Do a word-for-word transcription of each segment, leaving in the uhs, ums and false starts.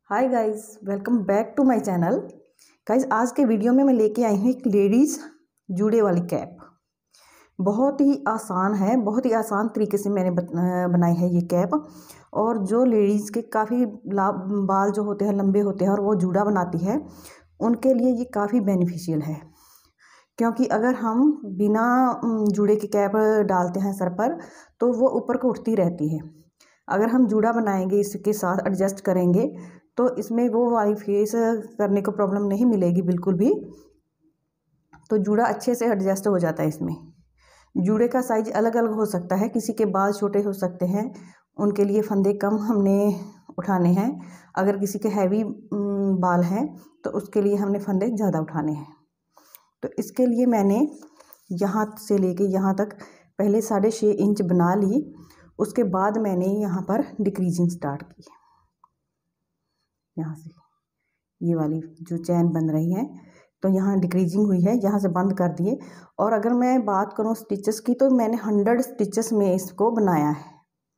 Hi guys, welcome back to my channel. Guys, आज के video में मैं लेके आई हूँ एक लेडीज़ जूड़े वाली कैप। बहुत ही आसान है, बहुत ही आसान तरीके से मैंने बनाई है ये कैप। और जो लेडीज़ के काफ़ी बाल जो होते हैं लंबे होते हैं और वो जूड़ा बनाती है, उनके लिए ये काफ़ी बेनिफिशियल है। क्योंकि अगर हम बिना जूड़े की कैप डालते हैं सर पर तो वो ऊपर को उठती रहती है। अगर हम जूड़ा बनाएंगे, इसके साथ एडजस्ट करेंगे तो इसमें वो वाली फेस करने को प्रॉब्लम नहीं मिलेगी बिल्कुल भी। तो जूड़ा अच्छे से एडजस्ट हो जाता है। इसमें जूड़े का साइज अलग अलग हो सकता है, किसी के बाल छोटे हो सकते हैं, उनके लिए फंदे कम हमने उठाने हैं। अगर किसी के हैवी बाल हैं तो उसके लिए हमने फंदे ज़्यादा उठाने हैं। तो इसके लिए मैंने यहाँ से लेके यहाँ तक पहले साढ़े छः इंच बना ली। उसके बाद मैंने यहाँ पर डिक्रीजिंग स्टार्ट की। यहाँ से ये वाली जो चैन बन रही है तो यहाँ डिक्रीजिंग हुई है, यहाँ से बंद कर दिए। और अगर मैं बात करूँ स्टिचेस की तो मैंने हंड्रेड स्टिचेस में इसको बनाया है।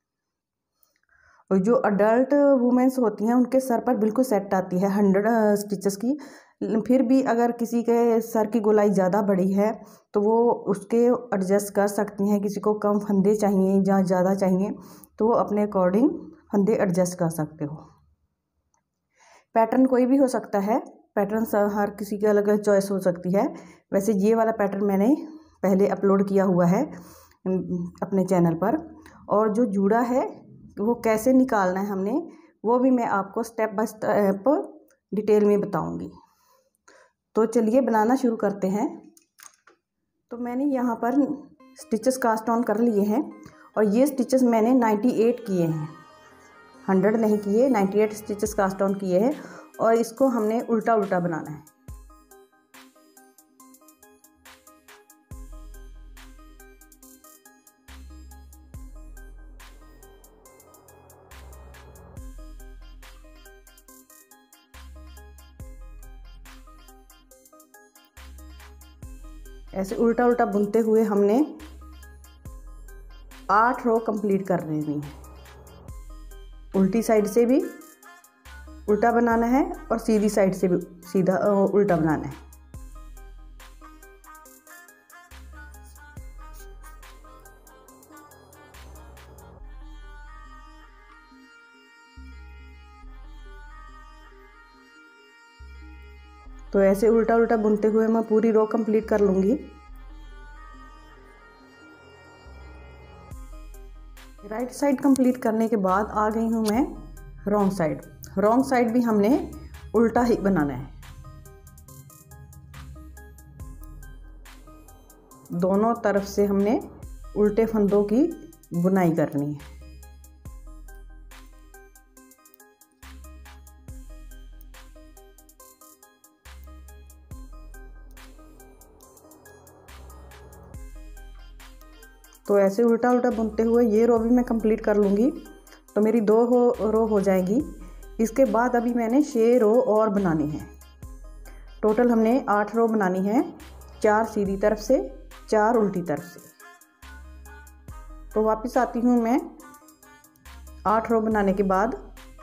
और जो अडल्ट वुमेन्स होती हैं उनके सर पर बिल्कुल सेट आती है हंड्रेड स्टिचेस की। फिर भी अगर किसी के सर की गोलाई ज़्यादा बड़ी है तो वो उसके एडजस्ट कर सकती हैं। किसी को कम फंदे चाहिए या ज़्यादा चाहिए तो वो अपने अकॉर्डिंग फंदे एडजस्ट कर सकते हो। पैटर्न कोई भी हो सकता है, पैटर्न हर किसी की अलग अलग चॉइस हो सकती है। वैसे ये वाला पैटर्न मैंने पहले अपलोड किया हुआ है अपने चैनल पर। और जो जूड़ा है वो कैसे निकालना है हमने, वो भी मैं आपको स्टेप बाय स्टेप डिटेल में बताऊंगी। तो चलिए बनाना शुरू करते हैं। तो मैंने यहाँ पर स्टिचेस कास्ट ऑन कर लिए हैं और ये स्टिचेस मैंने अट्ठानवे किए हैं, हंड्रेड नहीं किए, अट्ठानवे स्टिचेस कास्ट ऑन किए हैं। और इसको हमने उल्टा उल्टा बनाना है। ऐसे उल्टा उल्टा बुनते हुए हमने आठ रो कंप्लीट कर रही हैं। उल्टी साइड से भी उल्टा बनाना है और सीधी साइड से भी सीधा उल्टा बनाना है। तो ऐसे उल्टा उल्टा बुनते हुए मैं पूरी रो कंप्लीट कर लूँगी। राइट साइड कंप्लीट करने के बाद आ गई हूँ मैं रॉन्ग साइड। रॉन्ग साइड भी हमने उल्टा ही बनाना है। दोनों तरफ से हमने उल्टे फंदों की बुनाई करनी है। तो ऐसे उल्टा उल्टा बुनते हुए ये रो भी मैं कंप्लीट कर लूँगी। तो मेरी दो हो रो हो जाएगी। इसके बाद अभी मैंने छः रो और बनानी है। टोटल हमने आठ रो बनानी है, चार सीधी तरफ से, चार उल्टी तरफ से। तो वापस आती हूँ मैं आठ रो बनाने के बाद।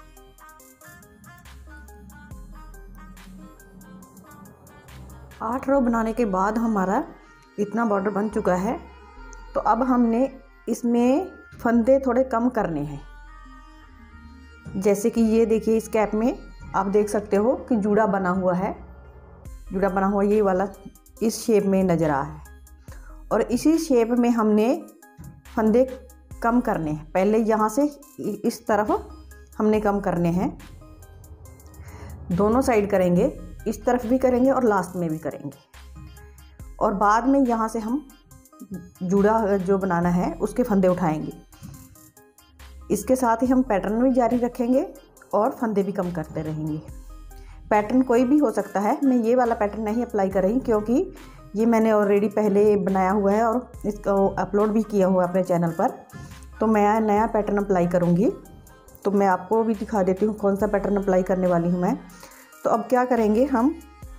आठ रो बनाने के बाद हमारा इतना बॉर्डर बन चुका है। तो अब हमने इसमें फंदे थोड़े कम करने हैं। जैसे कि ये देखिए, इस कैप में आप देख सकते हो कि जूड़ा बना हुआ है। जूड़ा बना हुआ ये वाला इस शेप में नज़र आ है और इसी शेप में हमने फंदे कम करने हैं। पहले यहाँ से इस तरफ हमने कम करने हैं, दोनों साइड करेंगे, इस तरफ भी करेंगे और लास्ट में भी करेंगे। और बाद में यहाँ से हम जूड़ा जो बनाना है उसके फंदे उठाएंगे। इसके साथ ही हम पैटर्न भी जारी रखेंगे और फंदे भी कम करते रहेंगे। पैटर्न कोई भी हो सकता है। मैं ये वाला पैटर्न नहीं अप्लाई कर रही क्योंकि ये मैंने ऑलरेडी पहले बनाया हुआ है और इसको अपलोड भी किया हुआ है अपने चैनल पर। तो मैं नया पैटर्न अप्लाई करूँगी। तो मैं आपको भी दिखा देती हूँ कौन सा पैटर्न अप्लाई करने वाली हूँ मैं। तो अब क्या करेंगे, हम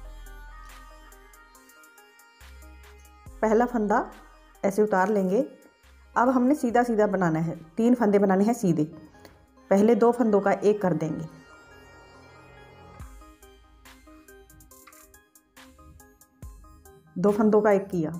पहला फंदा ऐसे उतार लेंगे। अब हमने सीधा सीधा बनाना है, तीन फंदे बनाने हैं सीधे। पहले दो फंदों का एक कर देंगे, दो फंदों का एक किया,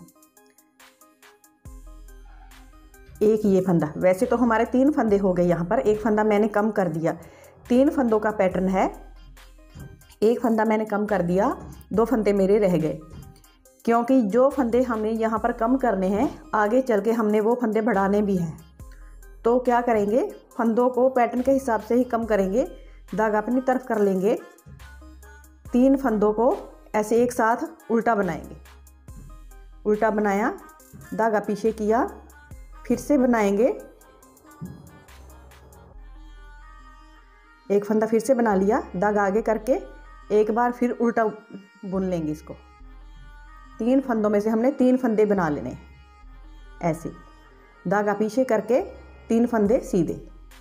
एक ये फंदा। वैसे तो हमारे तीन फंदे हो गए, यहाँ पर एक फंदा मैंने कम कर दिया। तीन फंदों का पैटर्न है, एक फंदा मैंने कम कर दिया, दो फंदे मेरे रह गए। क्योंकि जो फंदे हमें यहाँ पर कम करने हैं, आगे चल के हमने वो फंदे बढ़ाने भी हैं, तो क्या करेंगे, फंदों को पैटर्न के हिसाब से ही कम करेंगे। धागा अपनी तरफ कर लेंगे, तीन फंदों को ऐसे एक साथ उल्टा बनाएंगे। उल्टा बनाया, धागा पीछे किया, फिर से बनाएंगे, एक फंदा फिर से बना लिया, धागा आगे करके एक बार फिर उल्टा बुन लेंगे इसको। तीन फंदों में से हमने तीन फंदे बना लेने, ऐसे धागा पीछे करके तीन फंदे सीधे,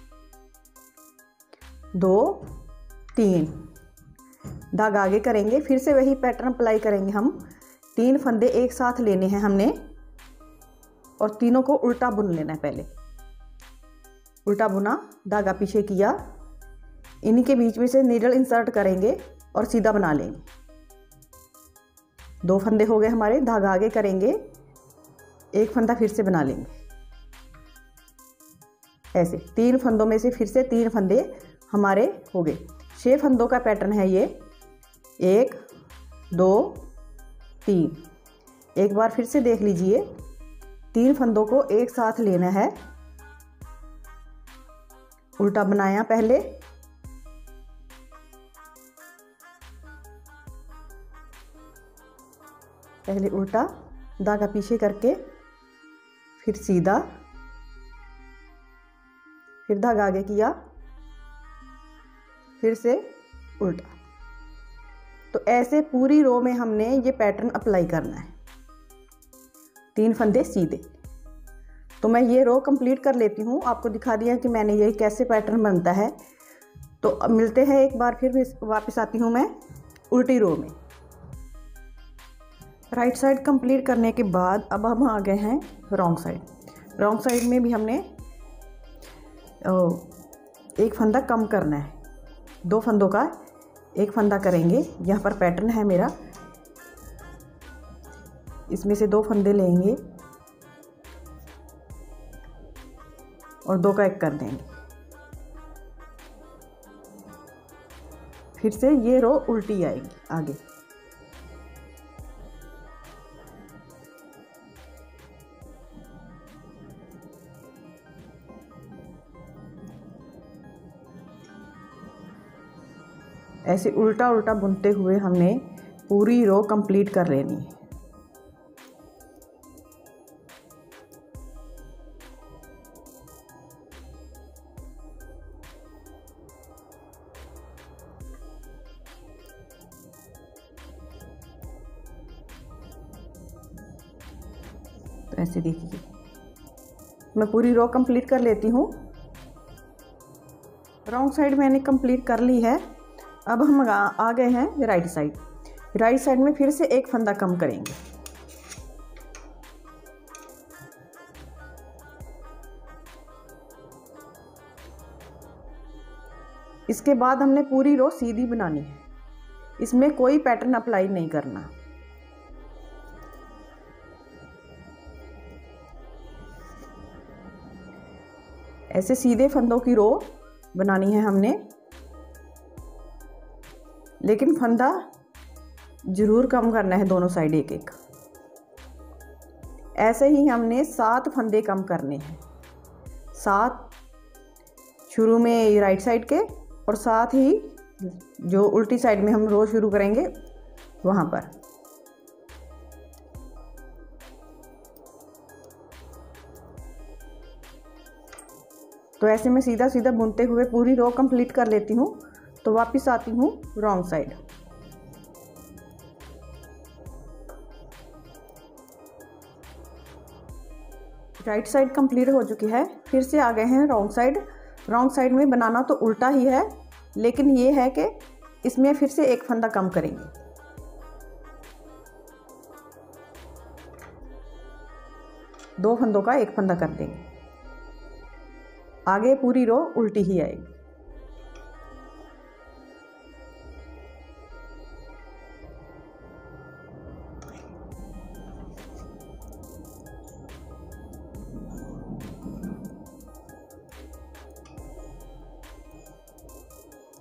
दो तीन, धागा आगे करेंगे, फिर से वही पैटर्न अप्लाई करेंगे हम। तीन फंदे एक साथ लेने हैं हमने और तीनों को उल्टा बुन लेना है। पहले उल्टा बुना, धागा पीछे किया, इन्हीं के बीच में से नीडल इंसर्ट करेंगे और सीधा बना लेंगे। दो फंदे हो गए हमारे, धागा आगे करेंगे, एक फंदा फिर से बना लेंगे, ऐसे तीन फंदों में से फिर से तीन फंदे हमारे हो गए। छह फंदों का पैटर्न है ये, एक दो तीन। एक बार फिर से देख लीजिए, तीन फंदों को एक साथ लेना है, उल्टा बनाया पहले, पहले उल्टा, धागा पीछे करके फिर सीधा, फिर धागा आगे किया, फिर से उल्टा। तो ऐसे पूरी रो में हमने ये पैटर्न अप्लाई करना है, तीन फंदे सीधे। तो मैं ये रो कंप्लीट कर लेती हूँ, आपको दिखा दिया कि मैंने ये कैसे पैटर्न बनता है। तो अब मिलते हैं एक बार फिर वापस आती हूँ मैं उल्टी रो में। राइट साइड कंप्लीट करने के बाद अब हम आ गए हैं रॉन्ग साइड। रॉन्ग साइड में भी हमने एक फंदा कम करना है, दो फंदों का एक फंदा करेंगे। यहाँ पर पैटर्न है मेरा, इसमें से दो फंदे लेंगे और दो का एक कर देंगे। फिर से ये रो उल्टी आएगी आगे। ऐसे उल्टा उल्टा बुनते हुए हमने पूरी रो कंप्लीट कर लेनी है। तो ऐसे देखिए, मैं पूरी रो कंप्लीट कर लेती हूँ। रॉन्ग साइड मैंने कंप्लीट कर ली है। अब हम आ गए हैं राइट साइड। राइट साइड में फिर से एक फंदा कम करेंगे। इसके बाद हमने पूरी रो सीधी बनानी है, इसमें कोई पैटर्न अप्लाई नहीं करना। ऐसे सीधे फंदों की रो बनानी है हमने, लेकिन फंदा जरूर कम करना है दोनों साइड एक एक। ऐसे ही हमने सात फंदे कम करने हैं, सात शुरू में राइट साइड के और साथ ही जो उल्टी साइड में हम रो शुरू करेंगे वहाँ पर। तो ऐसे मैं सीधा सीधा बुनते हुए पूरी रो कंप्लीट कर लेती हूँ। तो वापस आती हूँ wrong side. Right side complete हो चुकी है, फिर से आ गए हैं रॉन्ग साइड। रॉन्ग साइड में बनाना तो उल्टा ही है, लेकिन ये है कि इसमें फिर से एक फंदा कम करेंगे। दो फंदों का एक फंदा कर देंगे, आगे पूरी रो उल्टी ही आएगी।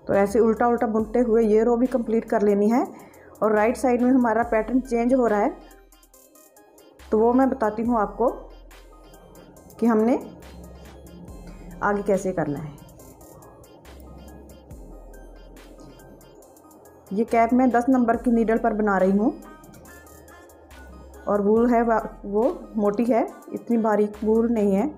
तो ऐसे उल्टा उल्टा बुनते हुए ये रो भी कंप्लीट कर लेनी है। और राइट साइड में हमारा पैटर्न चेंज हो रहा है, तो वो मैं बताती हूँ आपको कि हमने आगे कैसे करना है। ये कैप मैं दस नंबर की नीडल पर बना रही हूँ और वूल है वो मोटी है, इतनी बारीक वूल नहीं है।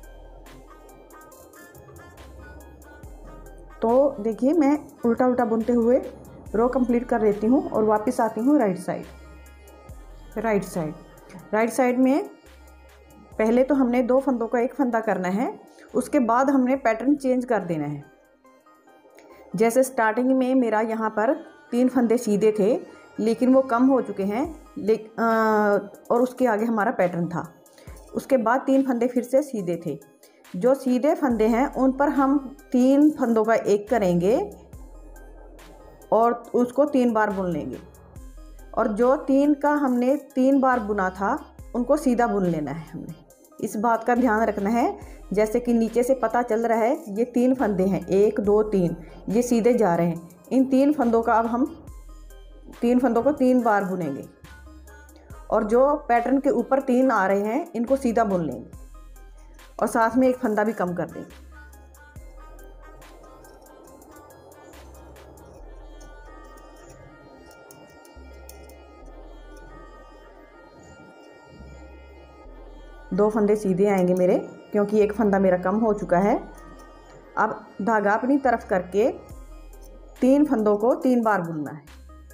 तो देखिए मैं उल्टा उल्टा बुनते हुए रो कंप्लीट कर लेती हूँ और वापस आती हूँ right side. Right side right side में पहले तो हमने दो फंदों का एक फंदा करना है, उसके बाद हमने पैटर्न चेंज कर देना है। जैसे स्टार्टिंग में मेरा यहाँ पर तीन फंदे सीधे थे, लेकिन वो कम हो चुके हैं, लेकिन और उसके आगे हमारा पैटर्न था। उसके बाद तीन फंदे फिर से सीधे थे। जो सीधे फंदे हैं उन पर हम तीन फंदों का एक करेंगे और उसको तीन बार बुन लेंगे। और जो तीन का हमने तीन बार बुना था उनको सीधा बुन लेना है हमने। इस बात का ध्यान रखना है, जैसे कि नीचे से पता चल रहा है ये तीन फंदे हैं, एक दो तीन, ये सीधे जा रहे हैं। इन तीन फंदों का अब हम तीन फंदों को तीन बार बुनेंगे और जो पैटर्न के ऊपर तीन आ रहे हैं इनको सीधा बुन लेंगे और साथ में एक फंदा भी कम कर देंगे। दो फंदे सीधे आएंगे मेरे, क्योंकि एक फंदा मेरा कम हो चुका है। अब धागा अपनी तरफ करके तीन फंदों को तीन बार बुनना है।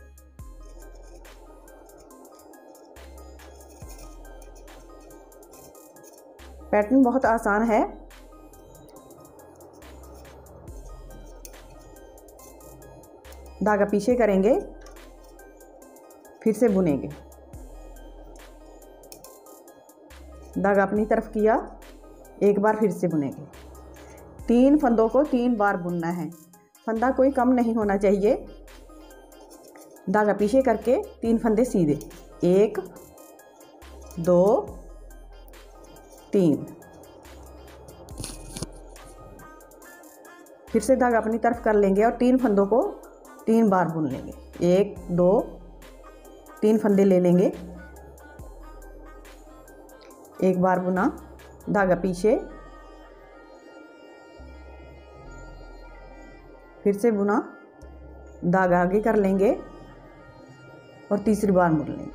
पैटर्न बहुत आसान है। धागा पीछे करेंगे, फिर से बुनेंगे। धागा अपनी तरफ किया, एक बार फिर से बुनेंगे। तीन फंदों को तीन बार बुनना है, फंदा कोई कम नहीं होना चाहिए। धागा पीछे करके तीन फंदे सीधे, एक दो तीन। फिर से धागा अपनी तरफ कर लेंगे और तीन फंदों को तीन बार बुन लेंगे। एक दो तीन फंदे ले लेंगे, एक बार बुना, धागा पीछे, फिर से बुना, धागा आगे कर लेंगे और तीसरी बार बुन लेंगे।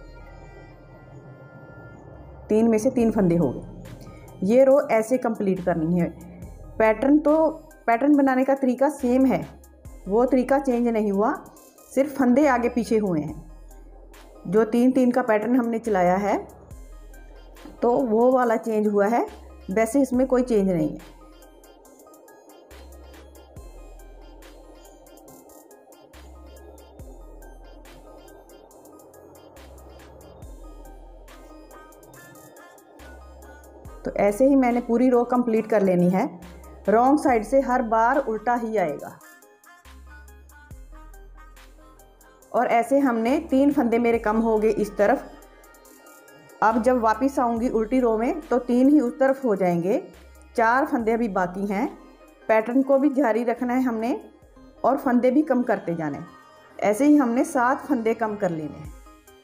तीन में से तीन फंदे हो गए। ये रो ऐसे कंप्लीट करनी है। पैटर्न तो पैटर्न बनाने का तरीका सेम है, वो तरीका चेंज नहीं हुआ, सिर्फ फंदे आगे पीछे हुए हैं। जो तीन तीन का पैटर्न हमने चलाया है तो वो वाला चेंज हुआ है, वैसे इसमें कोई चेंज नहीं है। तो ऐसे ही मैंने पूरी रो कंप्लीट कर लेनी है। रॉन्ग साइड से हर बार उल्टा ही आएगा और ऐसे हमने तीन फंदे मेरे कम हो गए इस तरफ। अब जब वापस आऊँगी उल्टी रो में तो तीन ही उस तरफ हो जाएंगे। चार फंदे अभी बाकी हैं। पैटर्न को भी जारी रखना है हमने और फंदे भी कम करते जाने। ऐसे ही हमने सात फंदे कम कर लेने हैं।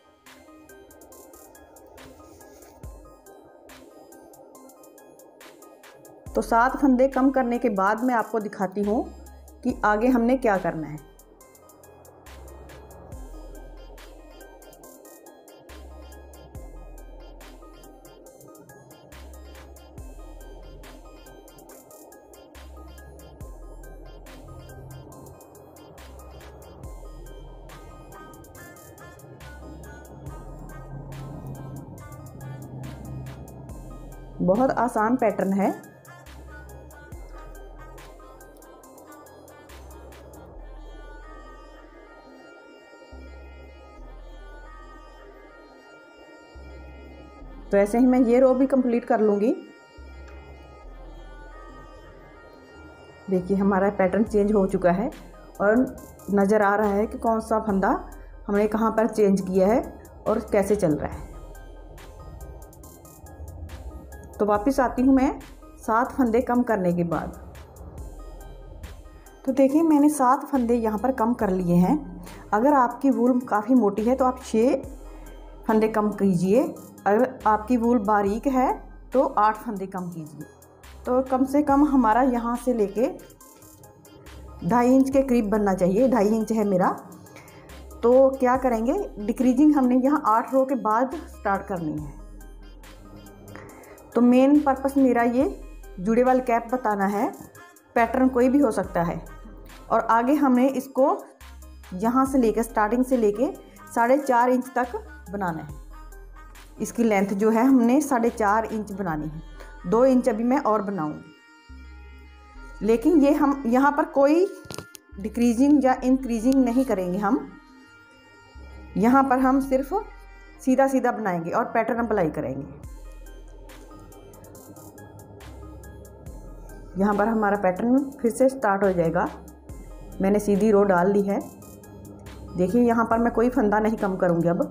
तो सात फंदे कम करने के बाद मैं आपको दिखाती हूँ कि आगे हमने क्या करना है। बहुत आसान पैटर्न है। तो ऐसे ही मैं ये रो भी कंप्लीट कर लूँगी। देखिए हमारा पैटर्न चेंज हो चुका है और नज़र आ रहा है कि कौन सा फंदा हमने कहाँ पर चेंज किया है और कैसे चल रहा है। तो वापस आती हूँ मैं सात फंदे कम करने के बाद। तो देखिए मैंने सात फंदे यहाँ पर कम कर लिए हैं। अगर आपकी वूल काफ़ी मोटी है तो आप छः फंदे कम कीजिए, अगर आपकी वूल बारीक है तो आठ फंदे कम कीजिए। तो कम से कम हमारा यहाँ से लेके ढाई इंच के करीब बनना चाहिए। ढाई इंच है मेरा। तो क्या करेंगे, डिक्रीजिंग हमने यहाँ आठ रो के बाद स्टार्ट करनी है। तो मेन पर्पस मेरा ये जुड़े वाली कैप बताना है। पैटर्न कोई भी हो सकता है। और आगे हमने इसको यहाँ से लेके स्टार्टिंग से लेके साढ़े चार इंच तक बनाना है। इसकी लेंथ जो है हमने साढ़े चार इंच बनानी है। दो इंच अभी मैं और बनाऊंगी, लेकिन ये हम यहाँ पर कोई डिक्रीजिंग या इंक्रीजिंग नहीं करेंगे। हम यहाँ पर हम सिर्फ सीधा सीधा बनाएंगे और पैटर्न अप्लाई करेंगे। यहाँ पर हमारा पैटर्न फिर से स्टार्ट हो जाएगा। मैंने सीधी रो डाल ली है। देखिए यहाँ पर मैं कोई फंदा नहीं कम करूँगी। अब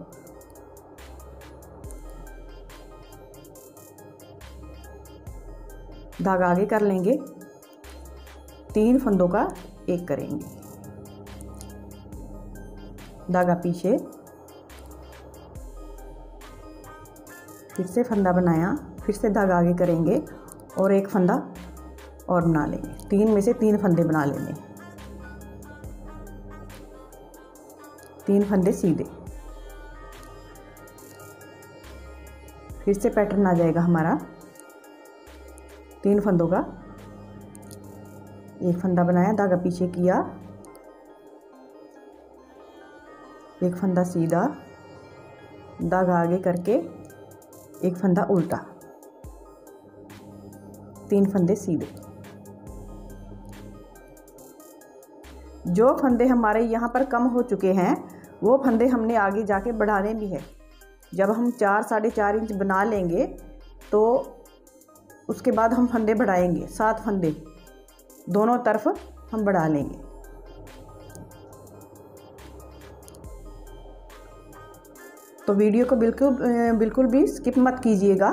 धागा आगे कर लेंगे, तीन फंदों का एक करेंगे, धागा पीछे, फिर से फंदा बनाया, फिर से धागा आगे करेंगे और एक फंदा और बना लेंगे। तीन में से तीन फंदे बना लेंगे, तीन फंदे सीधे। फिर से पैटर्न आ जाएगा हमारा तीन फंदों का। एक फंदा बनाया, धागा पीछे किया, एक फंदा सीधा, धागा आगे करके एक फंदा उल्टा, तीन फंदे सीधे। जो फंदे हमारे यहाँ पर कम हो चुके हैं वो फंदे हमने आगे जाके बढ़ाने भी है। जब हम चार साढ़े चार इंच बना लेंगे तो उसके बाद हम फंदे बढ़ाएंगे। सात फंदे दोनों तरफ हम बढ़ा लेंगे। तो वीडियो को बिल्कुल बिल्कुल भी स्किप मत कीजिएगा।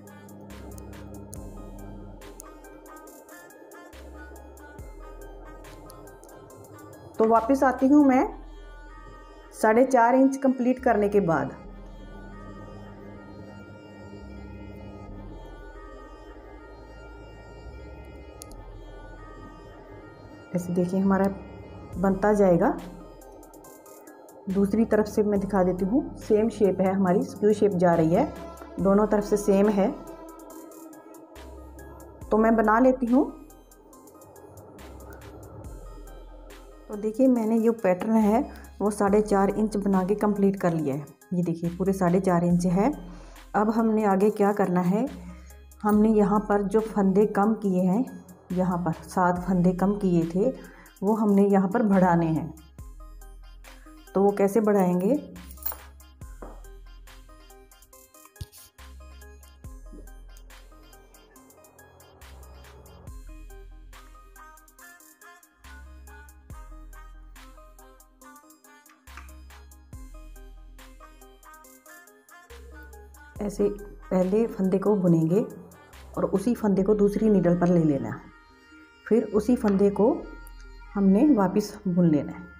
तो वापस आती हूँ मैं साढ़े चार इंच कंप्लीट करने के बाद। ऐसे देखिए हमारा बनता जाएगा। दूसरी तरफ से मैं दिखा देती हूँ। सेम शेप है हमारी, स्क्यू शेप जा रही है, दोनों तरफ से सेम है। तो मैं बना लेती हूँ। तो देखिए मैंने जो पैटर्न है वो साढ़े चार इंच बना के कंप्लीट कर लिया है। ये देखिए पूरे साढ़े चार इंच है। अब हमने आगे क्या करना है, हमने यहाँ पर जो फंदे कम किए हैं, यहाँ पर सात फंदे कम किए थे वो हमने यहाँ पर बढ़ाने हैं। तो वो कैसे बढ़ाएंगे, ऐसे पहले फंदे को बुनेंगे और उसी फंदे को दूसरी नीडल पर ले लेना है। फिर उसी फंदे को हमने वापस बुन लेना है।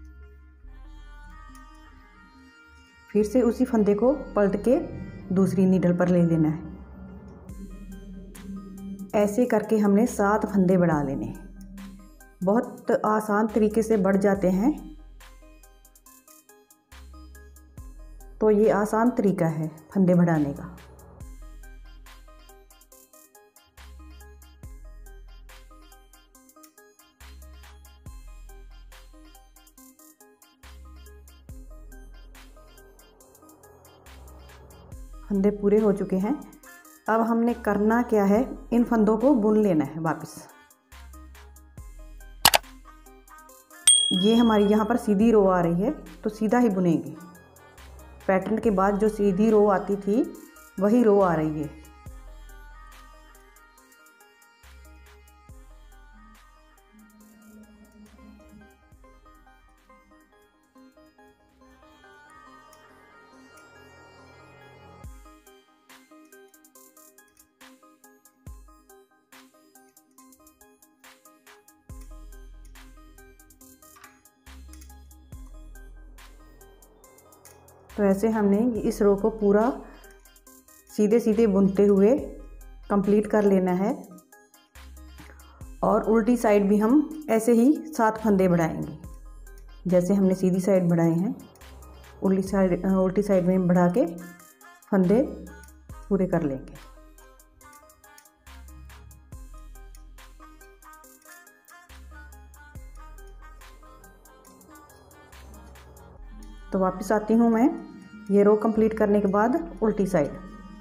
फिर से उसी फंदे को पलट के दूसरी नीडल पर ले लेना है। ऐसे करके हमने सात फंदे बढ़ा लेने हैं। बहुत आसान तरीके से बढ़ जाते हैं। तो ये आसान तरीका है फंदे बढ़ाने का। फंदे पूरे हो चुके हैं। अब हमने करना क्या है, इन फंदों को बुन लेना है वापस। ये हमारी यहाँ पर सीधी रो आ रही है तो सीधा ही बुनेंगे। पैटर्न के बाद जो सीधी रो आती थी वही रो आ रही है। तो ऐसे हमने इस रो को पूरा सीधे सीधे बुनते हुए कंप्लीट कर लेना है। और उल्टी साइड भी हम ऐसे ही सात फंदे बढ़ाएंगे, जैसे हमने सीधी साइड बढ़ाए हैं उल्टी साइड उल्टी साइड में बढ़ा के फंदे पूरे कर लेंगे। तो वापस आती हूँ मैं ये रो कंप्लीट करने के बाद उल्टी साइड।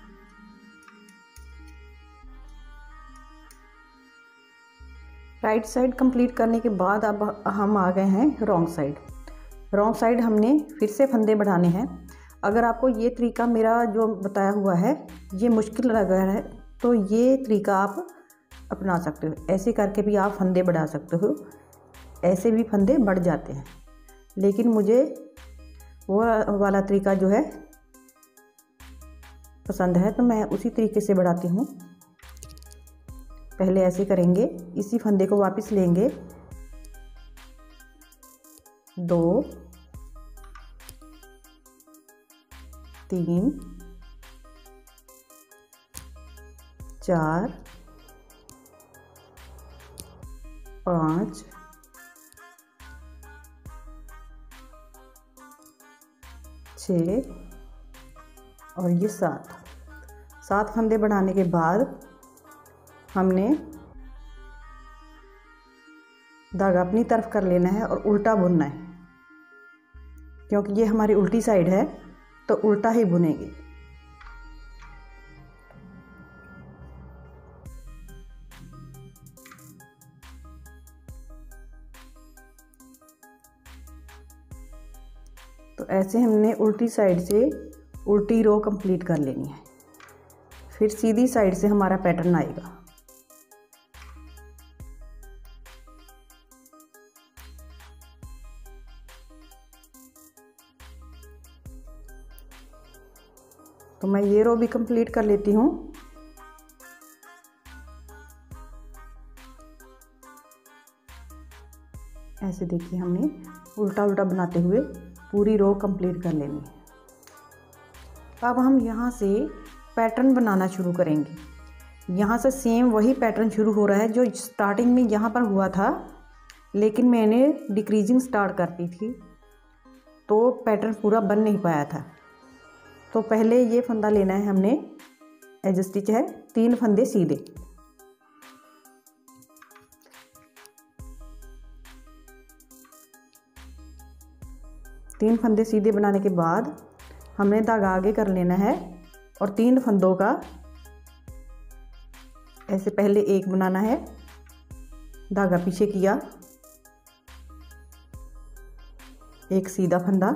राइट साइड कंप्लीट करने के बाद अब हम आ गए हैं रॉन्ग साइड। रॉन्ग साइड हमने फिर से फंदे बढ़ाने हैं। अगर आपको ये तरीका मेरा जो बताया हुआ है ये मुश्किल लग रहा है तो ये तरीका आप अपना सकते हो। ऐसे करके भी आप फंदे बढ़ा सकते हो, ऐसे भी फंदे बढ़ जाते हैं, लेकिन मुझे वो वाला तरीका जो है पसंद है तो मैं उसी तरीके से बढ़ाती हूँ। पहले ऐसे करेंगे, इसी फंदे को वापस लेंगे, दो तीन चार पाँच छः और ये सात सात फंदे बढ़ाने के बाद हमने धागा अपनी तरफ कर लेना है और उल्टा बुनना है, क्योंकि ये हमारी उल्टी साइड है तो उल्टा ही बुनेंगे। तो ऐसे हमने उल्टी साइड से उल्टी रो कंप्लीट कर लेनी है, फिर सीधी साइड से हमारा पैटर्न आएगा। तो मैं ये रो भी कंप्लीट कर लेती हूँ। ऐसे देखिए हमने उल्टा उल्टा बनाते हुए पूरी रो कंप्लीट कर लेनी है। अब हम यहाँ से पैटर्न बनाना शुरू करेंगे। यहाँ से सेम वही पैटर्न शुरू हो रहा है जो स्टार्टिंग में यहाँ पर हुआ था, लेकिन मैंने डिक्रीजिंग स्टार्ट कर दी थी तो पैटर्न पूरा बन नहीं पाया था। तो पहले ये फंदा लेना है हमने, एज स्टिच है, तीन फंदे सीधे, तीन फंदे सीधे बनाने के बाद हमने धागा आगे कर लेना है और तीन फंदों का ऐसे पहले एक बनाना है, धागा पीछे किया, एक सीधा फंदा,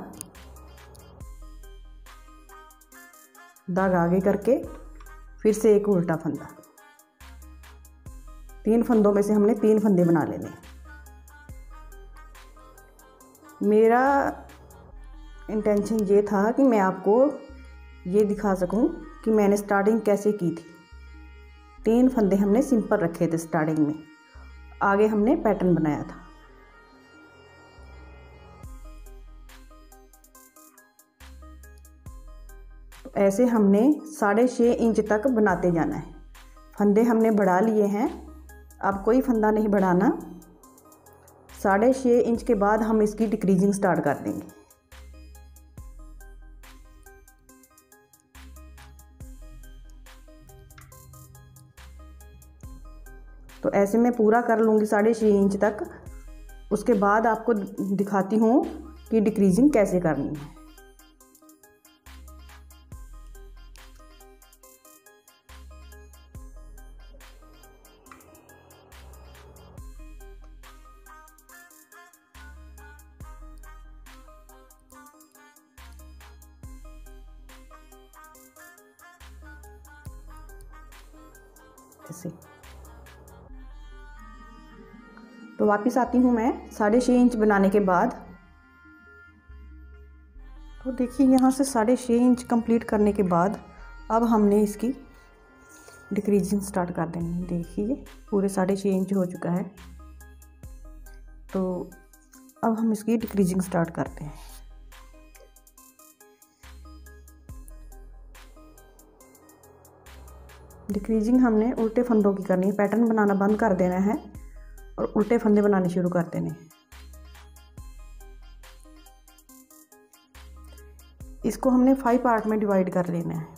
धागा आगे करके फिर से एक उल्टा फंदा। तीन फंदों में से हमने तीन फंदे बना लेने। मेरा इंटेंशन ये था कि मैं आपको ये दिखा सकूं कि मैंने स्टार्टिंग कैसे की थी। तीन फंदे हमने सिंपल रखे थे स्टार्टिंग में, आगे हमने पैटर्न बनाया था। तो ऐसे हमने साढ़े छः इंच तक बनाते जाना है। फंदे हमने बढ़ा लिए हैं, अब कोई फंदा नहीं बढ़ाना। साढ़े छः इंच के बाद हम इसकी डिक्रीजिंग स्टार्ट कर देंगे। तो ऐसे मैं पूरा कर लूँगी साढ़े छः इंच तक। उसके बाद आपको दिखाती हूँ कि डिक्रीजिंग कैसे करनी है। ऐसे तो वापस आती हूँ मैं साढ़े छः इंच बनाने के बाद। तो देखिए यहाँ से साढ़े छः इंच कंप्लीट करने के बाद अब हमने इसकी डिक्रीजिंग स्टार्ट कर देनी है। देखिए पूरे साढ़े छः इंच हो चुका है, तो अब हम इसकी डिक्रीजिंग स्टार्ट करते हैं। डिक्रीजिंग हमने उल्टे फंदों की करनी है। पैटर्न बनाना बंद कर देना है और उल्टे फंदे बनाने शुरू कर देने हैं। इसको हमने फाइव पार्ट में डिवाइड कर लेना है।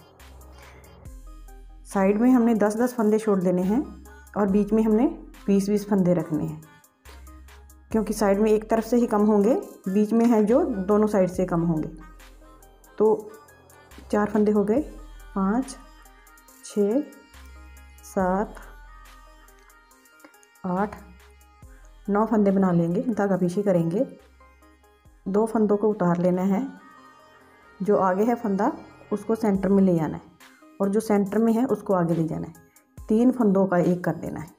साइड में हमने दस दस फंदे छोड़ देने हैं और बीच में हमने बीस बीस फंदे रखने हैं, क्योंकि साइड में एक तरफ से ही कम होंगे, बीच में है जो दोनों साइड से कम होंगे। तो चार फंदे हो गए, पाँच, छः, सात, आठ, नौ फंदे बना लेंगे। धागा पीछे करेंगे, दो फंदों को उतार लेना है। जो आगे है फंदा उसको सेंटर में ले आना है और जो सेंटर में है उसको आगे ले जाना है। तीन फंदों का एक कर देना है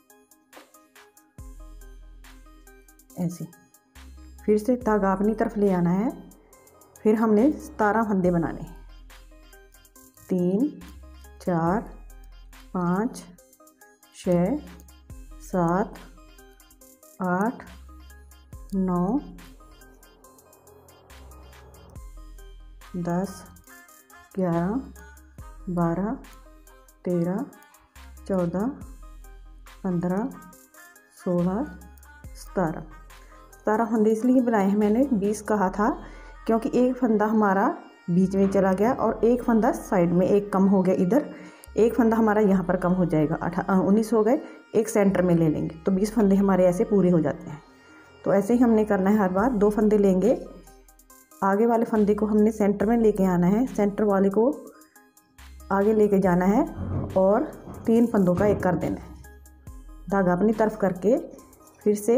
ऐसे। फिर से धागा अपनी तरफ ले आना है। फिर हमने सतारह फंदे बनाने हैं। तीन, चार, पाँच, छः, सात, आठ, नौ, दस, ग्यारह, बारह, तेरह, चौदह, पंद्रह, सोलह, सतारह। सतारह फंदे इसलिए बनाए हैं मैंने, बीस कहा था क्योंकि एक फंदा हमारा बीच में चला गया और एक फंदा साइड में एक कम हो गया। इधर एक फंदा हमारा यहाँ पर कम हो जाएगा। अठा उन्नीस हो गए, एक सेंटर में ले लेंगे तो बीस फंदे हमारे ऐसे पूरे हो जाते हैं। तो ऐसे ही हमने करना है हर बार। दो फंदे लेंगे, आगे वाले फंदे को हमने सेंटर में लेके आना है, सेंटर वाले को आगे लेके जाना है और तीन फंदों का एक कर देना है। धागा अपनी तरफ करके फिर से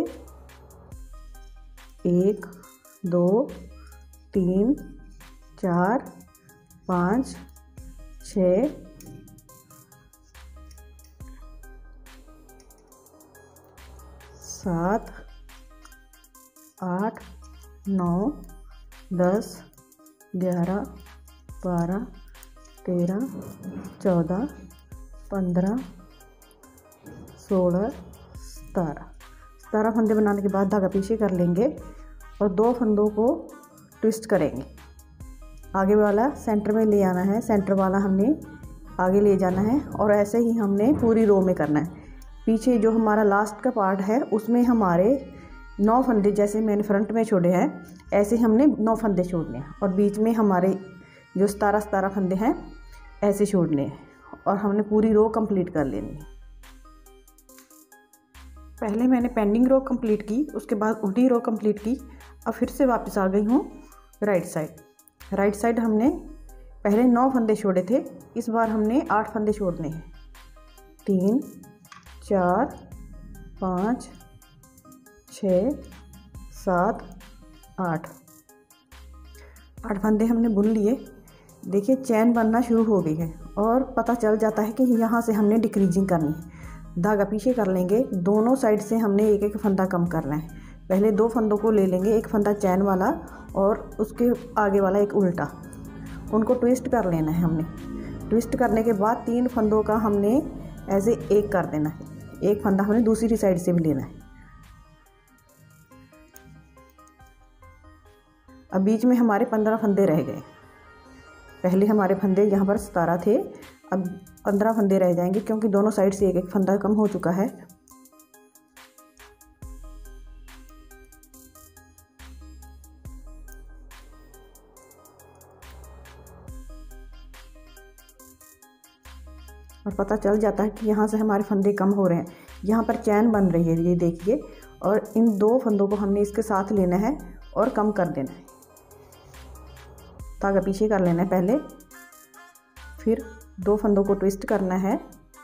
एक, दो, तीन, चार, पाँच, छः, सात, आठ, नौ, दस, ग्यारह, बारह, तेरह, चौदह, पंद्रह, सोलह, सतारह। सतारह फंदे बनाने के बाद धागा पीछे कर लेंगे और दो फंदों को ट्विस्ट करेंगे। आगे वाला सेंटर में ले आना है, सेंटर वाला हमने आगे ले जाना है और ऐसे ही हमने पूरी रो में करना है। पीछे जो हमारा लास्ट का पार्ट है उसमें हमारे नौ फंदे जैसे मैंने फ्रंट में छोड़े हैं ऐसे हमने नौ फंदे छोड़ने हैं और बीच में हमारे जो सतारह सतारह फंदे हैं ऐसे छोड़ने हैं और हमने पूरी रो कंप्लीट कर लेनी है। पहले मैंने पेंडिंग रो कंप्लीट की, उसके बाद उल्टी रो कंप्लीट की। अब फिर से वापस आ गई हूँ राइट साइड। राइट साइड हमने पहले नौ फंदे छोड़े थे, इस बार हमने आठ फंदे छोड़ने हैं। तीन, चार, पाँच, छः, सात, आठ। आठ फंदे हमने बुन लिए। देखिए चैन बनना शुरू हो गई है और पता चल जाता है कि यहाँ से हमने डिक्रीजिंग करनी है। धागा पीछे कर लेंगे, दोनों साइड से हमने एक एक फंदा कम करना है। पहले दो फंदों को ले लेंगे, एक फंदा चैन वाला और उसके आगे वाला एक उल्टा, उनको ट्विस्ट कर लेना है हमने। ट्विस्ट करने के बाद तीन फंदों का हमने ऐसे एक कर देना है। एक फंदा हमने दूसरी साइड से भी लेना है। अब बीच में हमारे पंद्रह फंदे रह गए। पहले हमारे फंदे यहाँ पर सतारह थे, अब पंद्रह फंदे रह जाएंगे क्योंकि दोनों साइड से एक एक फंदा कम हो चुका है। और पता चल जाता है कि यहाँ से हमारे फंदे कम हो रहे हैं। यहाँ पर चैन बन रही है, ये देखिए, और इन दो फंदों को हमने इसके साथ लेना है और कम कर देना है। धागा पीछे कर लेना है पहले, फिर दो फंदों को ट्विस्ट करना है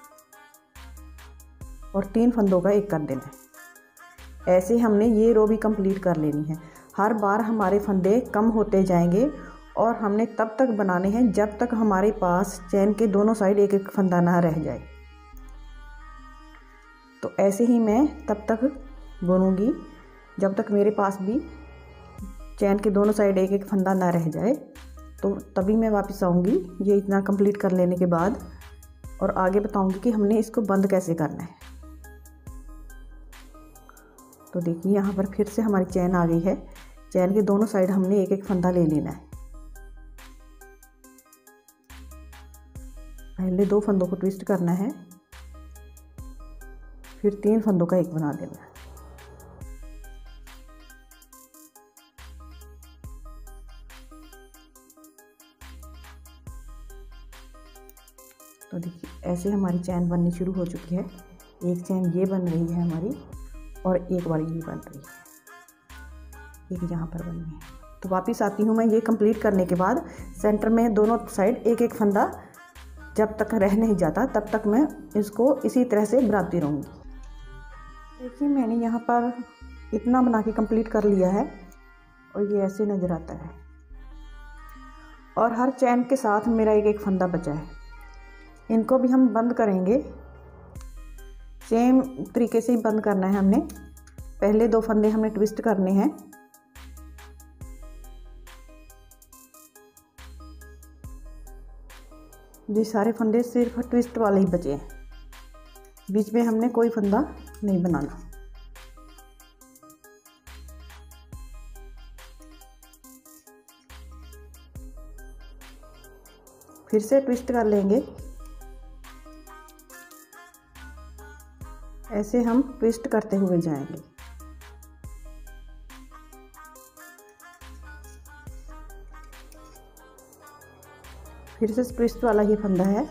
और तीन फंदों का एक कर देना है। ऐसे हमने ये रो भी कंप्लीट कर लेनी है। हर बार हमारे फंदे कम होते जाएंगे और हमने तब तक बनाने हैं जब तक हमारे पास चैन के दोनों साइड एक एक फंदा ना रह जाए। तो ऐसे ही मैं तब तक बुनूंगी जब तक मेरे पास भी चैन के दोनों साइड एक एक फंदा ना रह जाए, तो तभी मैं वापस आऊँगी ये इतना कंप्लीट कर लेने के बाद और आगे बताऊँगी कि हमने इसको बंद कैसे करना है। तो देखिए यहाँ पर फिर से हमारी चैन आ गई है। चैन के दोनों साइड हमने एक एक फंदा ले लेना है। पहले दो फंदों को ट्विस्ट करना है, फिर तीन फंदों का एक बना देना है। तो देखिए ऐसे हमारी चैन बननी शुरू हो चुकी है। एक चैन ये बन रही है हमारी और एक वाली ये बन रही है, एक यहाँ पर बनी है। तो वापस आती हूँ मैं ये कंप्लीट करने के बाद। सेंटर में दोनों साइड एक एक फंदा जब तक रह नहीं जाता तब तक मैं इसको इसी तरह से बनाती रहूँगी। देखिए मैंने यहाँ पर इतना बना के कंप्लीट कर लिया है और ये ऐसे नज़र आता है। और हर चैन के साथ मेरा एक एक फंदा बचा है। इनको भी हम बंद करेंगे, सेम तरीके से ही बंद करना है हमने। पहले दो फंदे हमने ट्विस्ट करने हैं, ये सारे फंदे सिर्फ ट्विस्ट वाले ही बचे हैं, बीच में हमने कोई फंदा नहीं बनाना। फिर से ट्विस्ट कर लेंगे। ऐसे हम ट्विस्ट करते हुए जाएंगे। फिर से ट्विस्ट वाला ये फंदा है,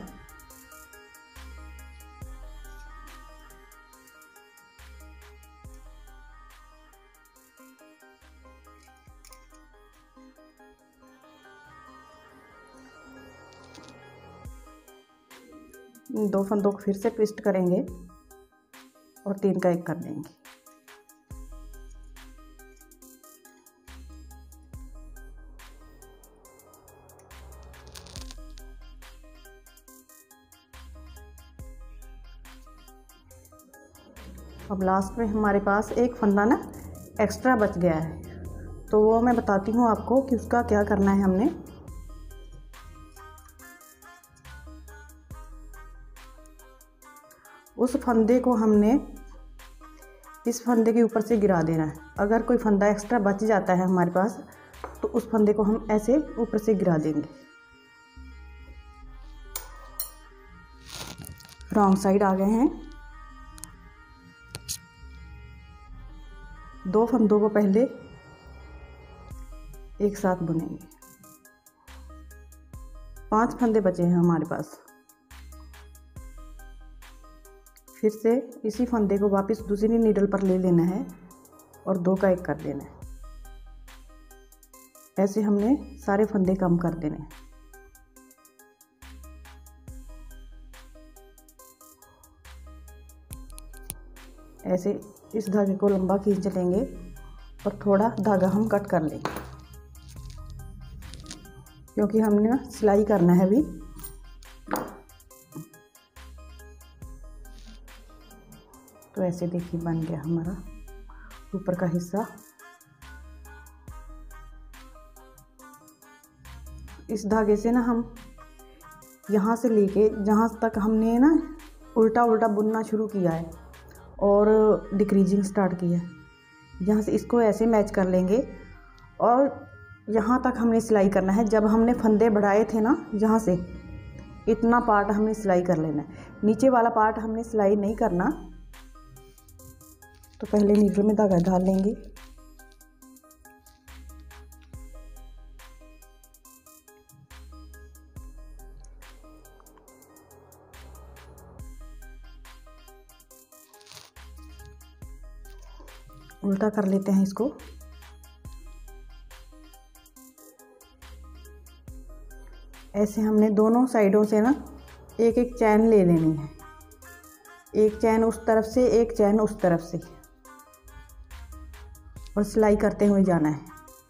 दो फंदों को फिर से ट्विस्ट करेंगे और तीन का एक कर देंगे। अब लास्ट में हमारे पास एक फंदा ना एक्स्ट्रा बच गया है, तो वो मैं बताती हूँ आपको कि उसका क्या करना है। हमने उस फंदे को हमने इस फंदे के ऊपर से गिरा देना है। अगर कोई फंदा एक्स्ट्रा बच जाता है हमारे पास तो उस फंदे को हम ऐसे ऊपर से गिरा देंगे। रॉन्ग साइड आ गए हैं। दो फंदों को पहले एक साथ बुनेंगे। पांच फंदे बचे हैं हमारे पास। फिर से इसी फंदे को वापस दूसरी नीडल पर ले लेना है और दो का एक कर देना है। ऐसे हमने सारे फंदे कम कर देने हैं। ऐसे इस धागे को लंबा खींच लेंगे और थोड़ा धागा हम कट कर लेंगे, क्योंकि हमने सिलाई करना है अभी। तो ऐसे देखिए बन गया हमारा ऊपर का हिस्सा। इस धागे से ना हम यहाँ से लेके जहाँ तक हमने ना उल्टा उल्टा बुनना शुरू किया है और डिक्रीजिंग स्टार्ट किया है, यहाँ से इसको ऐसे मैच कर लेंगे और यहाँ तक हमने सिलाई करना है। जब हमने फंदे बढ़ाए थे ना, यहाँ से इतना पार्ट हमने सिलाई कर लेना है। नीचे वाला पार्ट हमने सिलाई नहीं करना। तो पहले नीडल में धागा डाल लेंगे, उल्टा कर लेते हैं इसको। ऐसे हमने दोनों साइडों से ना एक एक चैन ले लेनी है, एक चैन उस तरफ से एक चैन उस तरफ से, और सिलाई करते हुए जाना है।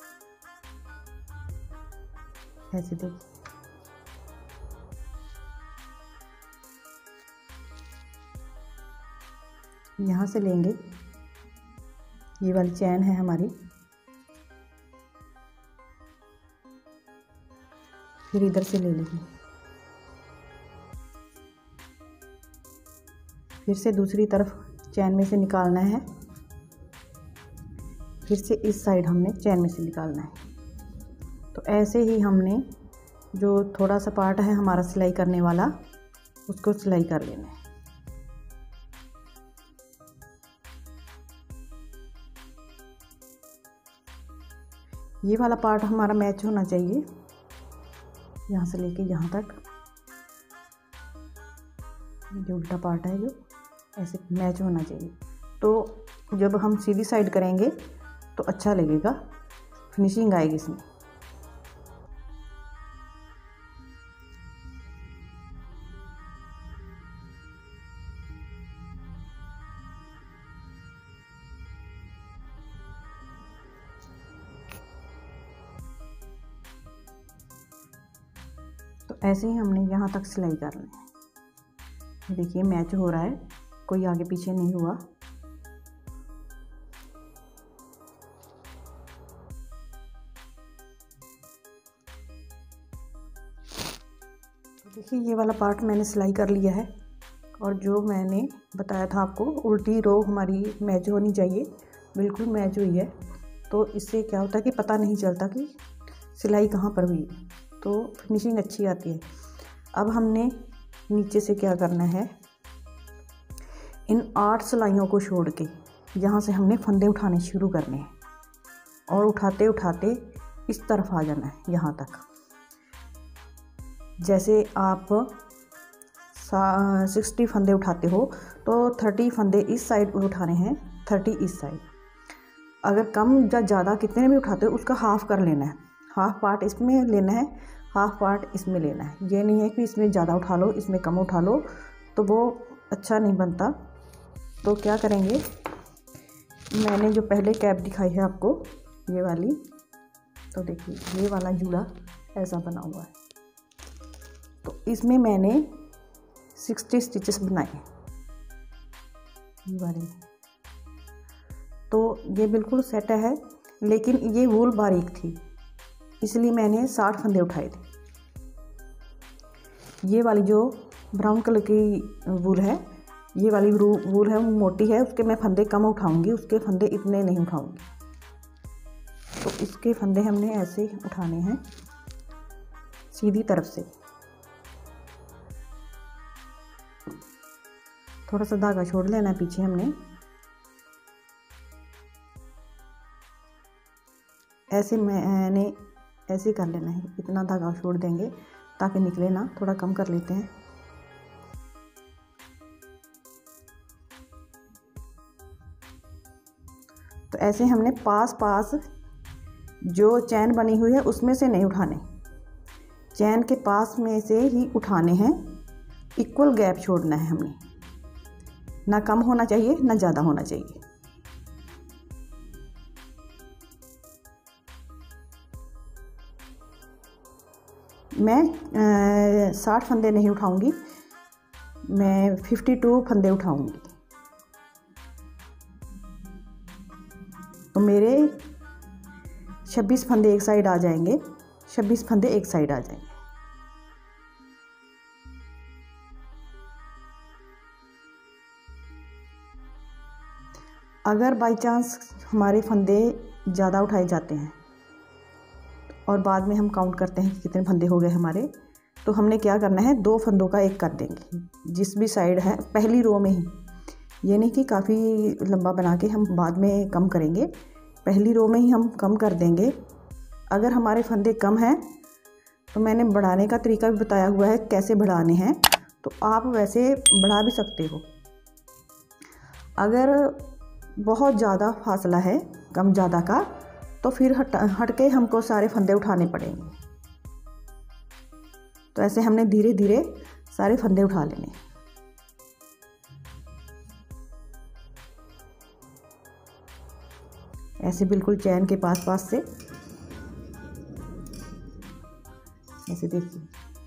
ऐसे देखिए यहाँ से लेंगे, ये वाली चैन है हमारी, फिर इधर से ले लेंगे, फिर से दूसरी तरफ चैन में से निकालना है, फिर से इस साइड हमने चैन में से निकालना है। तो ऐसे ही हमने जो थोड़ा सा पार्ट है हमारा सिलाई करने वाला, उसको सिलाई कर लेना है। ये वाला पार्ट हमारा मैच होना चाहिए, यहाँ से लेके यहाँ तक। जो उल्टा पार्ट है जो ऐसे मैच होना चाहिए, तो जब हम सीधी साइड करेंगे तो अच्छा लगेगा, फिनिशिंग आएगी इसमें। तो ऐसे ही हमने यहाँ तक सिलाई करना है। देखिए मैच हो रहा है, कोई आगे पीछे नहीं हुआ। देखिए ये वाला पार्ट मैंने सिलाई कर लिया है, और जो मैंने बताया था आपको उल्टी रो हमारी मैच होनी चाहिए, बिल्कुल मैच हुई है। तो इससे क्या होता है कि पता नहीं चलता कि सिलाई कहाँ पर हुई है, तो फिनिशिंग अच्छी आती है। अब हमने नीचे से क्या करना है, इन आठ सिलाइयों को छोड़ के यहाँ से हमने फंदे उठाने शुरू करने हैं, और उठाते उठाते इस तरफ आ जाना है यहाँ तक। जैसे आप सिक्सटी फंदे उठाते हो तो थर्टी फंदे इस साइड उठाने हैं, थर्टी इस साइड। अगर कम या ज़्यादा कितने भी उठाते हो उसका हाफ़ कर लेना है, हाफ़ पार्ट इसमें लेना है, हाफ़ पार्ट इसमें लेना है। ये नहीं है कि इसमें ज़्यादा उठा लो इसमें कम उठा लो, तो वो अच्छा नहीं बनता। तो क्या करेंगे, मैंने जो पहले कैप दिखाई है आपको ये वाली, तो देखिए ये वाला जूड़ा ऐसा बना हुआ है, तो इसमें मैंने सिक्सटी स्टिचेस बनाए ये वाले। तो ये बिल्कुल सेट है, लेकिन ये वूल बारीक थी इसलिए मैंने साठ फंदे उठाए थे। ये वाली जो ब्राउन कलर की वूल है, ये वाली वूल है वो मोटी है, उसके मैं फंदे कम उठाऊंगी, उसके फंदे इतने नहीं उठाऊंगी। तो इसके फंदे हमने ऐसे उठाने हैं सीधी तरफ से। थोड़ा सा धागा छोड़ लेना है पीछे हमने, ऐसे मैंने ऐसे कर लेना है, इतना धागा छोड़ देंगे ताकि निकले ना। थोड़ा कम कर लेते हैं। तो ऐसे हमने पास पास जो चैन बनी हुई है उसमें से नहीं उठाने, चैन के पास में से ही उठाने हैं। इक्वल गैप छोड़ना है हमने, ना कम होना चाहिए ना ज़्यादा होना चाहिए। मैं साठ फंदे नहीं उठाऊंगी, मैं फिफ्टी टू फंदे उठाऊंगी। तो मेरे छब्बीस फंदे एक साइड आ जाएंगे, छब्बीस फंदे एक साइड आ जाएंगे। अगर बाई चांस हमारे फंदे ज़्यादा उठाए जाते हैं और बाद में हम काउंट करते हैं कि कितने फंदे हो गए हमारे, तो हमने क्या करना है, दो फंदों का एक कर देंगे जिस भी साइड है पहली रो में ही। ये नहीं कि काफ़ी लंबा बना के हम बाद में कम करेंगे, पहली रो में ही हम कम कर देंगे। अगर हमारे फंदे कम हैं तो मैंने बढ़ाने का तरीका भी बताया हुआ है कैसे बढ़ाने हैं, तो आप वैसे बढ़ा भी सकते हो। अगर बहुत ज़्यादा फासला है कम ज़्यादा का, तो फिर हट हट के हमको सारे फंदे उठाने पड़ेंगे। तो ऐसे हमने धीरे धीरे सारे फंदे उठा लेने। ऐसे बिल्कुल चैन के पास पास से ऐसे देखिए।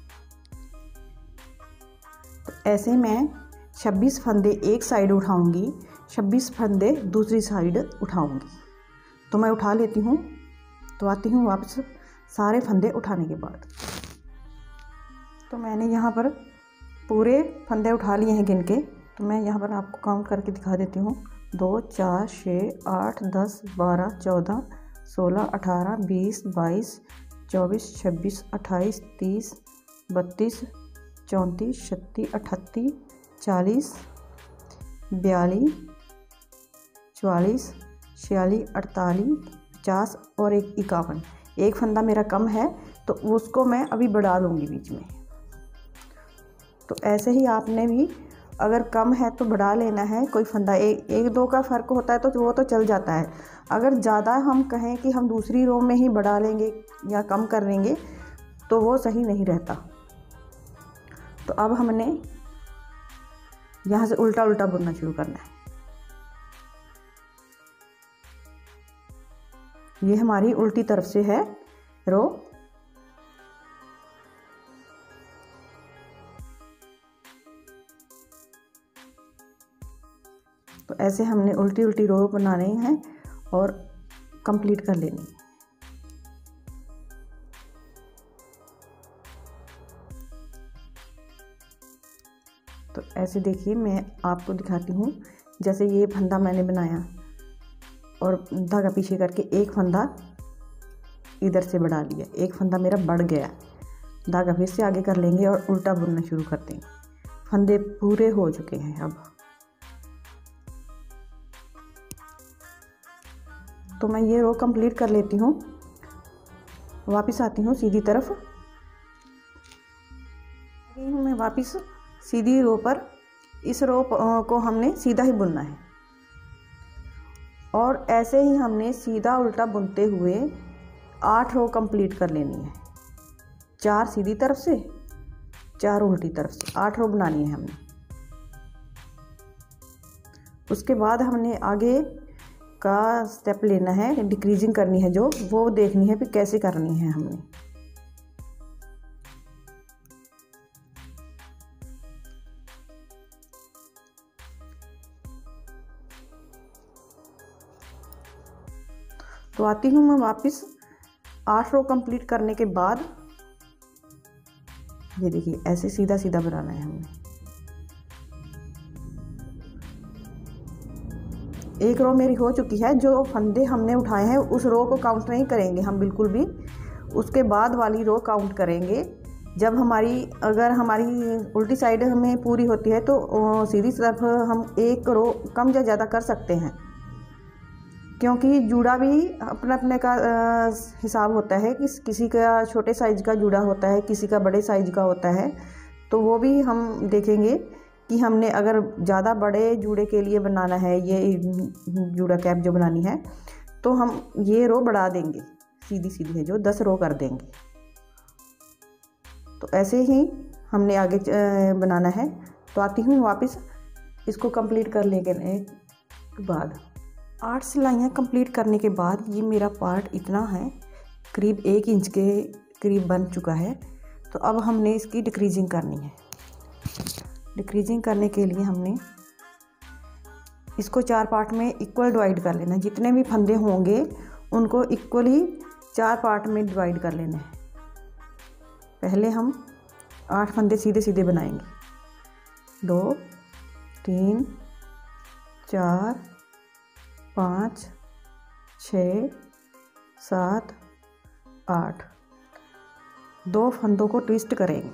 तो ऐसे मैं छब्बीस फंदे एक साइड उठाऊंगी, छब्बीस फंदे दूसरी साइड उठाऊंगी। तो मैं उठा लेती हूँ, तो आती हूँ वापस सारे फंदे उठाने के बाद। तो मैंने यहाँ पर पूरे फंदे उठा लिए हैं गिन के, तो मैं यहाँ पर आपको काउंट करके दिखा देती हूँ। दो, चार, छः, आठ, दस, बारह, चौदह, सोलह, अठारह, बीस, बाईस, चौबीस, छब्बीस, अट्ठाईस, तीस, बत्तीस, चौंतीस, छत्तीस, अठत्तीस, चालीस, बयालीस, चवालीस, छियालीस, अड़तालीस, पचास और एक इक्यावन। एक फंदा मेरा कम है तो उसको मैं अभी बढ़ा दूँगी बीच में। तो ऐसे ही आपने भी अगर कम है तो बढ़ा लेना है। कोई फंदा एक एक दो का फ़र्क होता है तो वो तो चल जाता है। अगर ज़्यादा हम कहें कि हम दूसरी रो में ही बढ़ा लेंगे या कम कर लेंगे तो वो सही नहीं रहता। तो अब हमने यहाँ से उल्टा उल्टा बुनना शुरू करना है। ये हमारी उल्टी तरफ से है रो। तो ऐसे हमने उल्टी उल्टी रो बनानी है और कंप्लीट कर लेनी है। तो ऐसे देखिए मैं आपको दिखाती हूँ। जैसे ये फंदा मैंने बनाया और धागा पीछे करके एक फंदा इधर से बढ़ा लिया, एक फंदा मेरा बढ़ गया। धागा फिर से आगे कर लेंगे और उल्टा बुनना शुरू कर देंगे। फंदे पूरे हो चुके हैं। अब तो मैं ये रो कंप्लीट कर लेती हूँ। वापस आती हूँ सीधी तरफ। मैं वापस सीधी रो पर, इस रो को हमने सीधा ही बुनना है और ऐसे ही हमने सीधा उल्टा बुनते हुए आठ रो कंप्लीट कर लेनी है। चार सीधी तरफ से, चार उल्टी तरफ से, आठ रो बनानी है हमने। उसके बाद हमने आगे का स्टेप लेना है, डिक्रीजिंग करनी है जो, वो देखनी है कि कैसे करनी है हमने। तो आती हूँ मैं वापस। आठ रो कंप्लीट करने के बाद ये देखिए ऐसे सीधा सीधा बनाना है हमने। एक रो मेरी हो चुकी है। जो फंदे हमने उठाए हैं उस रो को काउंट नहीं करेंगे हम बिल्कुल भी। उसके बाद वाली रो काउंट करेंगे। जब हमारी अगर हमारी उल्टी साइड हमें पूरी होती है तो सीधी तरफ हम एक रो कम या ज़्यादा कर सकते हैं, क्योंकि जूड़ा भी अपने अपने का हिसाब होता है कि किसी का छोटे साइज का जूड़ा होता है, किसी का बड़े साइज का होता है। तो वो भी हम देखेंगे कि हमने अगर ज़्यादा बड़े जूड़े के लिए बनाना है, ये जूड़ा कैप जो बनानी है, तो हम ये रो बढ़ा देंगे। सीधी सीधी है जो दस रो कर देंगे। तो ऐसे ही हमने आगे बनाना है। तो आती हूँ वापस, इसको कंप्लीट कर लेने के बाद आठ सिलाइयाँ कंप्लीट करने के बाद ये मेरा पार्ट इतना है, करीब एक इंच के करीब बन चुका है। तो अब हमने इसकी डिक्रीजिंग करनी है। डिक्रीजिंग करने के लिए हमने इसको चार पार्ट में इक्वल डिवाइड कर लेना है। जितने भी फंदे होंगे उनको इक्वली चार पार्ट में डिवाइड कर लेना है। पहले हम आठ फंदे सीधे सीधे बनाएंगे। दो, तीन, चार, पाँच, छः, सात, आठ। दो फंदों को ट्विस्ट करेंगे।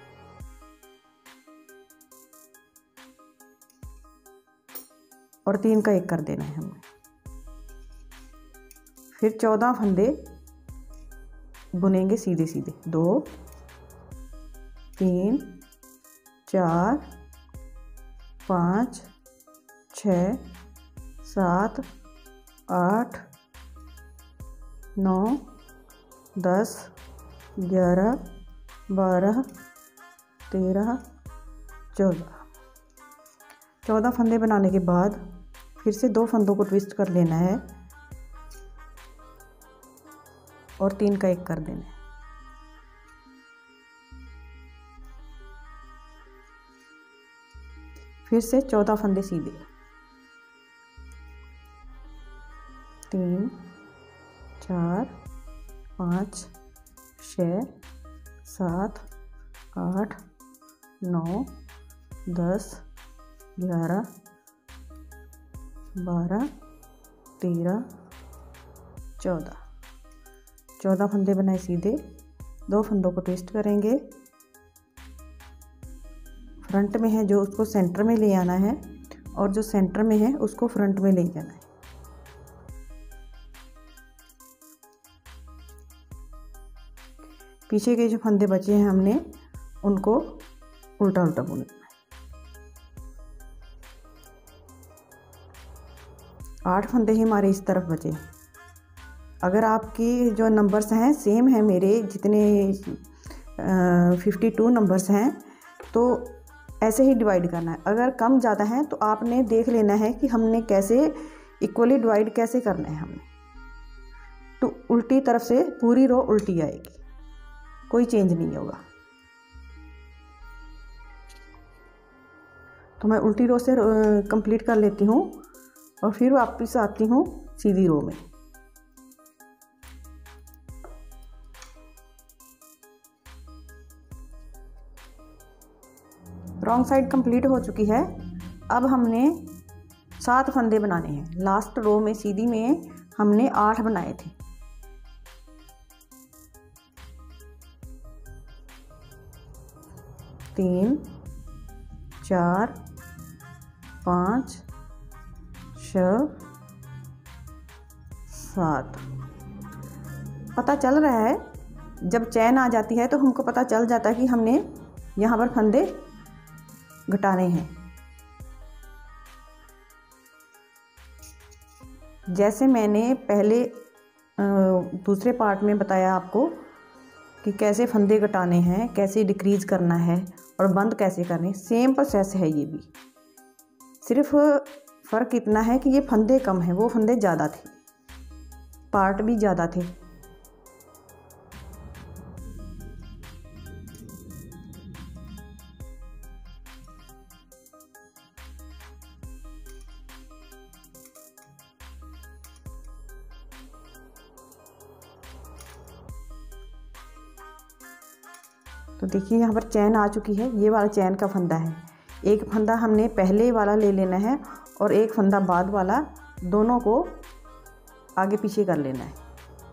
और तीन का एक कर देना है हमें। फिर चौदह फंदे बुनेंगे सीधे सीधे। दो, तीन, चार, पाँच, छः, सात, आठ, नौ, दस, ग्यारह, बारह, तेरह, चौदह। चौदह फंदे बनाने के बाद फिर से दो फंदों को ट्विस्ट कर लेना है और तीन का एक कर देना है। फिर से चौदह फंदे सीधे। तीन, चार, पाँच, छः, सात, आठ, नौ, दस, ग्यारह, बारह, तेरह, चौदह। चौदह फंदे बनाए सीधे। दो फंदों को ट्विस्ट करेंगे फ्रंट में है जो उसको सेंटर में ले आना है, और जो सेंटर में है उसको फ्रंट में ले जाना है। पीछे के जो फंदे बचे हैं हमने उनको उल्टा उल्टा बुनना है। आठ फंदे ही हमारे इस तरफ बचे। अगर आपकी जो नंबर्स हैं सेम हैं, मेरे जितने फिफ्टी टू नंबर्स हैं, तो ऐसे ही डिवाइड करना है। अगर कम ज़्यादा है तो आपने देख लेना है कि हमने कैसे इक्वली डिवाइड कैसे करना है हमने। तो उल्टी तरफ से पूरी रो उल्टी आएगी, कोई चेंज नहीं होगा। तो मैं उल्टी रो से कंप्लीट कर लेती हूँ और फिर वापस आती हूँ सीधी रो में। रॉन्ग साइड कंप्लीट हो चुकी है। अब हमने सात फंदे बनाने हैं। लास्ट रो में सीधी में हमने आठ बनाए थे। तीन, चार, पाँच, छः, सात। पता चल रहा है, जब चैन आ जाती है तो हमको पता चल जाता है कि हमने यहाँ पर फंदे घटाने हैं। जैसे मैंने पहले दूसरे पार्ट में बताया आपको कि कैसे फंदे घटाने हैं, कैसे डिक्रीज करना है और बंद कैसे करने, सेम प्रोसेस है ये भी। सिर्फ फ़र्क इतना है कि ये फंदे कम हैं, वो फंदे ज़्यादा थे, पार्ट भी ज़्यादा थे। तो देखिए यहाँ पर चैन आ चुकी है। ये वाला चैन का फंदा है। एक फंदा हमने पहले वाला ले लेना है और एक फंदा बाद वाला, दोनों को आगे पीछे कर लेना है।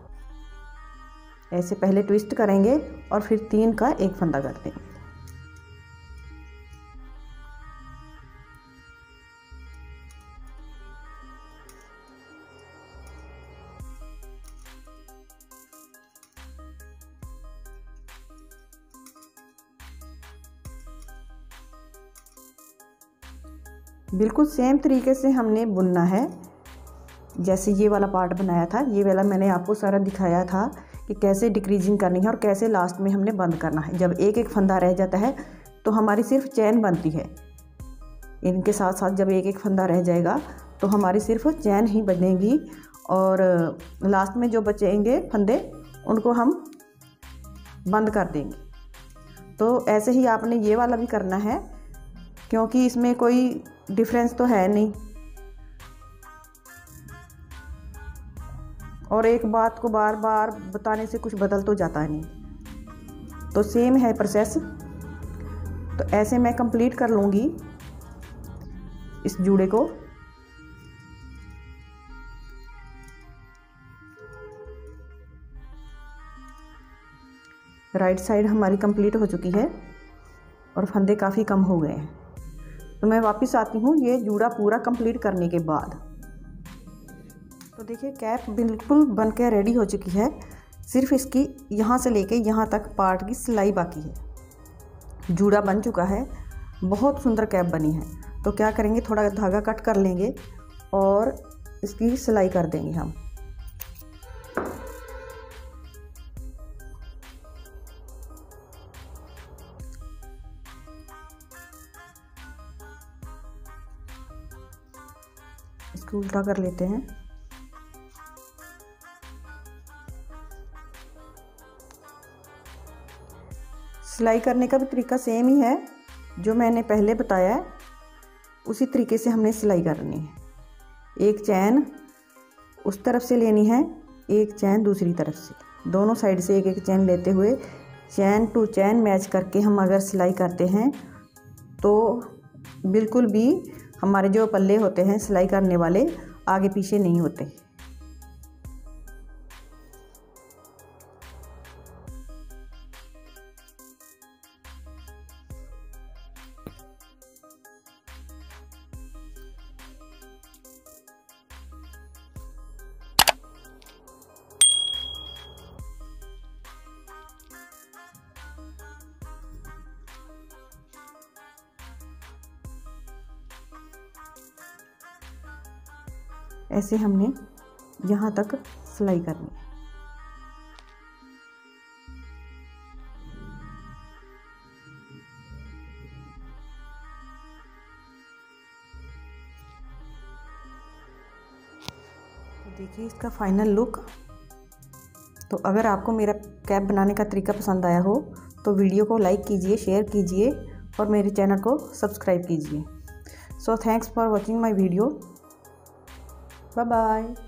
ऐसे पहले ट्विस्ट करेंगे और फिर तीन का एक फंदा करते हैं। बिल्कुल सेम तरीके से हमने बुनना है जैसे ये वाला पार्ट बनाया था। ये वाला मैंने आपको सारा दिखाया था कि कैसे डिक्रीजिंग करनी है और कैसे लास्ट में हमने बंद करना है। जब एक एक फंदा रह जाता है तो हमारी सिर्फ चैन बनती है। इनके साथ साथ जब एक एक फंदा रह जाएगा तो हमारी सिर्फ चैन ही बनेगी और लास्ट में जो बचेंगे फंदे उनको हम बंद कर देंगे। तो ऐसे ही आपने ये वाला भी करना है, क्योंकि इसमें कोई डिफरेंस तो है नहीं। और एक बात को बार बार बताने से कुछ बदल तो जाता है नहीं, तो सेम है प्रोसेस। तो ऐसे मैं कंप्लीट कर लूँगी इस जूड़े को। राइट साइड हमारी कंप्लीट हो चुकी है और फंदे काफ़ी कम हो गए हैं। तो मैं वापस आती हूँ ये जूड़ा पूरा कंप्लीट करने के बाद। तो देखिए कैप बिल्कुल बन के रेडी हो चुकी है। सिर्फ इसकी यहाँ से लेके यहाँ तक पार्ट की सिलाई बाकी है। जूड़ा बन चुका है, बहुत सुंदर कैप बनी है। तो क्या करेंगे, थोड़ा धागा कट कर लेंगे और इसकी सिलाई कर देंगे हम। इसको उल्टा कर लेते हैं। सिलाई करने का भी तरीका सेम ही है जो मैंने पहले बताया है, उसी तरीके से हमने सिलाई करनी है। एक चैन उस तरफ से लेनी है, एक चैन दूसरी तरफ से, दोनों साइड से एक एक चैन लेते हुए चैन टू चैन मैच करके हम अगर सिलाई करते हैं तो बिल्कुल भी हमारे जो पल्ले होते हैं सिलाई करने वाले आगे पीछे नहीं होते। ऐसे हमने यहाँ तक सिलाई करनी है। तो देखिए इसका फाइनल लुक। तो अगर आपको मेरा कैप बनाने का तरीका पसंद आया हो तो वीडियो को लाइक कीजिए, शेयर कीजिए और मेरे चैनल को सब्सक्राइब कीजिए। So thanks for watching my video. Bye bye.